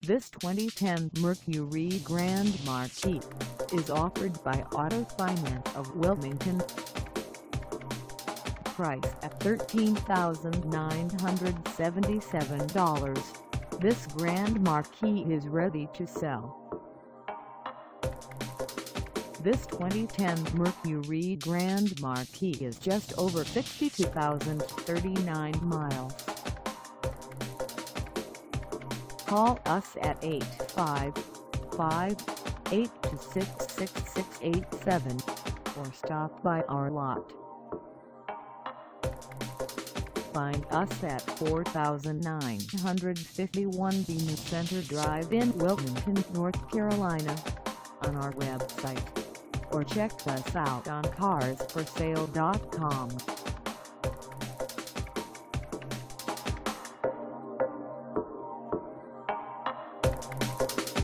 This 2010 Mercury Grand Marquis is offered by Auto Finance of Wilmington. Priced at $13,977, this Grand Marquis is ready to sell. This 2010 Mercury Grand Marquis is just over 62,039 miles. Call us at 855-826-6687 or stop by our lot. Find us at 4951 Bemis Center Drive in Wilmington, North Carolina, on our website, or check us out on carsforsale.com.